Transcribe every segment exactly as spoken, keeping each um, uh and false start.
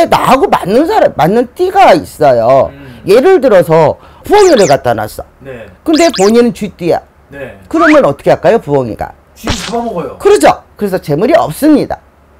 근데 나하고 맞는 사람, 맞는 띠가 있어요. 음. 예를 들어서 부엉이를 갖다 놨어. 네. 근데 본인은 쥐띠야. 네. 그러면 어떻게 할까요, 부엉이가? 쥐 잡아먹어요. 그러죠. 그래서 재물이 없습니다.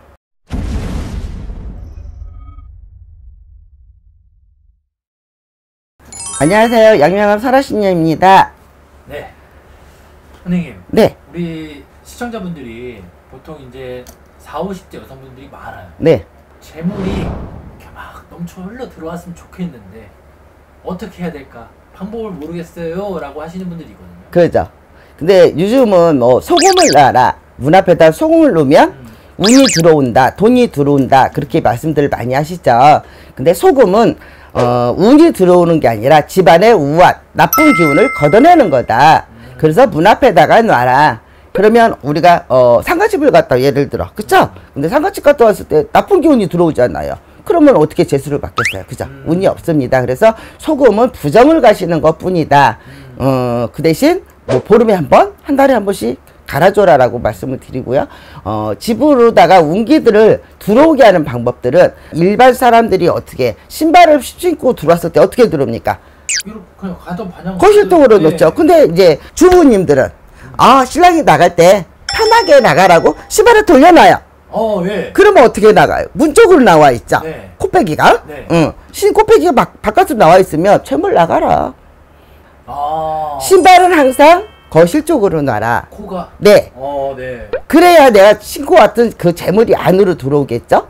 안녕하세요. 양양암 설화신녀입니다. 네. 선생님. 네. 우리 시청자분들이 보통 이제 사오십 대 여성분들이 많아요. 네. 재물이 이렇게 막 넘쳐 흘러 들어왔으면 좋겠는데 어떻게 해야 될까? 방법을 모르겠어요 라고 하시는 분들이 있거든요. 그렇죠. 근데 요즘은 뭐 소금을 놔라, 문 앞에다 소금을 놓으면 음. 운이 들어온다, 돈이 들어온다, 그렇게 말씀들을 많이 하시죠. 근데 소금은 어, 운이 들어오는 게 아니라 집안의 우환, 나쁜 기운을 걷어내는 거다. 음. 그래서 문 앞에다가 놔라. 그러면 우리가 어, 상가집을 갔다 예를 들어, 그쵸? 근데 상가집 갔다 왔을 때 나쁜 기운이 들어오잖아요. 그러면 어떻게 재수를 받겠어요, 그죠? 음. 운이 없습니다. 그래서 소금은 부정을 가시는 것 뿐이다. 음. 어, 그 대신 뭐 보름에 한 번, 한 달에 한 번씩 갈아줘라라고 말씀을 드리고요. 어, 집으로다가 운기들을 들어오게 하는 방법들은 일반 사람들이 어떻게 신발을 신고 들어왔을 때 어떻게 들어옵니까? 이렇게 그냥 가던 반영 거실통으로 네. 놓죠. 근데 이제 주부님들은 아, 신랑이 나갈 때 편하게 나가라고 신발을 돌려놔요. 어, 예. 그러면 어떻게 나가요? 문 쪽으로 나와 있죠. 네. 코빼기가. 네. 응. 신 코빼기가 막 바깥으로 나와 있으면 재물 나가라. 아. 신발은 항상 거실 쪽으로 놔라. 코가. 네. 어, 네. 그래야 내가 신고 왔던 그 재물이 안으로 들어오겠죠.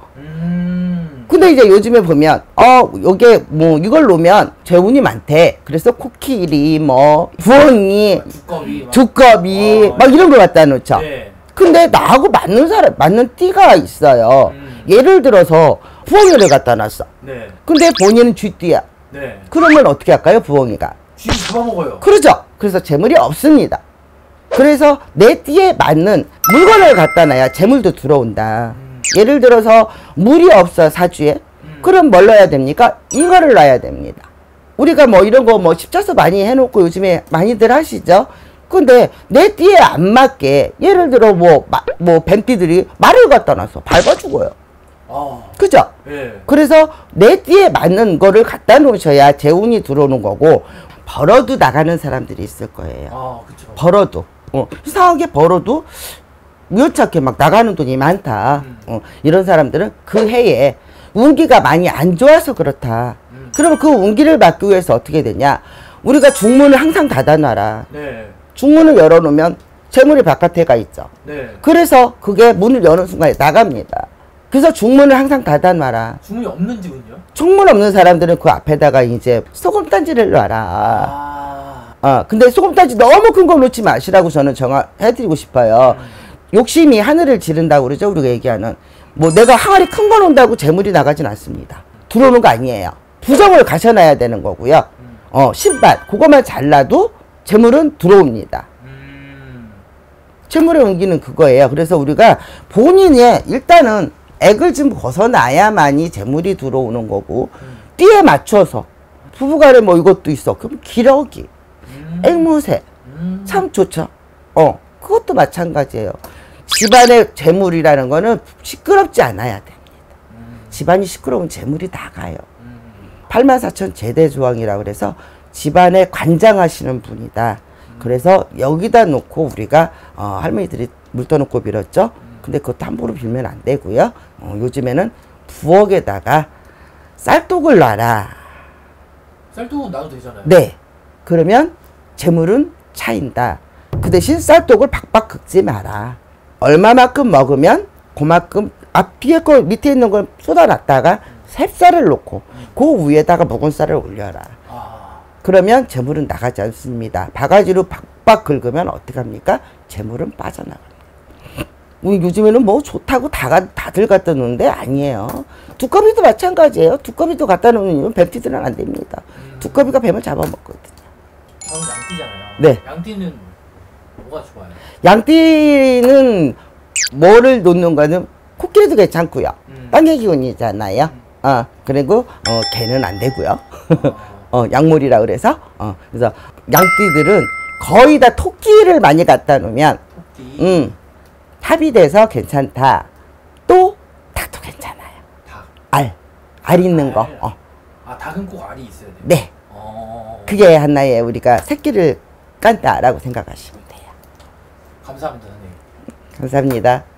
음. 근데 이제 요즘에 보면 어, 요게 뭐 이걸 놓으면 재운이 많대. 그래서 코끼리, 뭐 부엉이, 두꺼비, 두꺼비 어, 막 이런 걸 갖다 놓죠. 네. 근데 나하고 맞는 사람, 맞는 띠가 있어요. 음. 예를 들어서 부엉이를 갖다 놨어. 네. 근데 본인은 쥐띠야. 네. 그러면 어떻게 할까요, 부엉이가? 쥐 잡아먹어요. 그러죠. 그래서 재물이 없습니다. 그래서 내 띠에 맞는 물건을 갖다 놔야 재물도 들어온다. 음. 예를 들어서 물이 없어, 사주에. 음. 그럼 뭘 넣어야 됩니까? 잉어를 놔야 됩니다. 우리가 뭐 이런 거 뭐 십자수 많이 해놓고 요즘에 많이들 하시죠. 근데 내 띠에 안 맞게 예를 들어 뭐 뭐 뱀띠들이 말을 갖다 놔서 밟아 죽어요. 아, 그죠? 예. 그래서 내 띠에 맞는 거를 갖다 놓으셔야 재운이 들어오는 거고, 벌어도 나가는 사람들이 있을 거예요. 아, 그쵸. 벌어도 어, 이상하게 벌어도 우연찮게 막 나가는 돈이 많다. 음. 어, 이런 사람들은 그 해에 운기가 많이 안 좋아서 그렇다. 음. 그러면 그 운기를 막기 위해서 어떻게 되냐? 우리가 중문을 항상 닫아놔라. 네. 중문을 열어놓으면 재물이 바깥에 가 있죠. 네. 그래서 그게 문을 여는 순간에 나갑니다. 그래서 중문을 항상 닫아놔라. 중문이 없는 집은요? 중문 없는 사람들은 그 앞에다가 이제 소금단지를 놔라. 아. 어, 근데 소금단지 너무 큰 거 놓지 마시라고 저는 정해드리고 싶어요. 음. 욕심이 하늘을 지른다고 그러죠, 우리가 얘기하는. 뭐 내가 항아리 큰 거 놓는다고 재물이 나가진 않습니다. 들어오는 거 아니에요. 부정을 가셔놔야 되는 거고요. 음. 어, 신발 그거만 잘라도 재물은 들어옵니다. 음. 재물의 운기는 그거예요. 그래서 우리가 본인의 일단은 액을 좀 벗어나야만이 재물이 들어오는 거고, 음. 띠에 맞춰서 부부간에 뭐 이것도 있어. 그럼 기러기, 음. 앵무새 음. 참 좋죠. 어, 그것도 마찬가지예요. 집안의 재물이라는 거는 시끄럽지 않아야 됩니다. 음. 집안이 시끄러우면 재물이 나가요. 음. 팔만사천 제대조항이라고 그래서 집안에 관장하시는 분이다. 음. 그래서 여기다 놓고 우리가 어, 할머니들이 물 떠놓고 빌었죠. 음. 근데 그것도 함부로 빌면 안 되고요. 어, 요즘에는 부엌에다가 쌀독을 놔라. 쌀독은 놔도 되잖아요. 네. 그러면 재물은 차인다. 그 대신 쌀독을 박박 긁지 마라. 얼마만큼 먹으면 그만큼 앞뒤에 거 밑에 있는 걸 쏟아놨다가 음. 새쌀을 놓고 음. 그 위에다가 묵은 쌀을 올려라. 아. 그러면 재물은 나가지 않습니다. 바가지로 박박 긁으면 어떻게 합니까? 재물은 빠져나갑니다. 우리 요즘에는 뭐 좋다고 다, 다들 갖다 놓는데 아니에요. 두꺼비도 마찬가지예요. 두꺼비도 갖다 놓는 이유는 뱀띠들은 안 됩니다. 음. 두꺼비가 뱀을 잡아먹거든요. 저는 양띠잖아요. 네. 양띠는 뭐가 좋아요? 양띠는 뭐를 놓는가는 코끼리도 괜찮고요. 음. 땅의 기운이잖아요. 음. 어, 그리고 어, 개는 안 되고요. 어, 약물이라 그래서 어, 그래서 양띠들은 거의 다 토끼를 많이 갖다 놓으면 토끼. 음, 합이 돼서 괜찮다. 또 닭도 괜찮아요. 닭. 알. 알 있는 거. 알. 어. 아, 닭은 꼭 알이 있어야 돼요? 네. 어. 그게 하나의 우리가 새끼를 깐다라고 생각하시면 돼요. 감사합니다, 선생님. 감사합니다.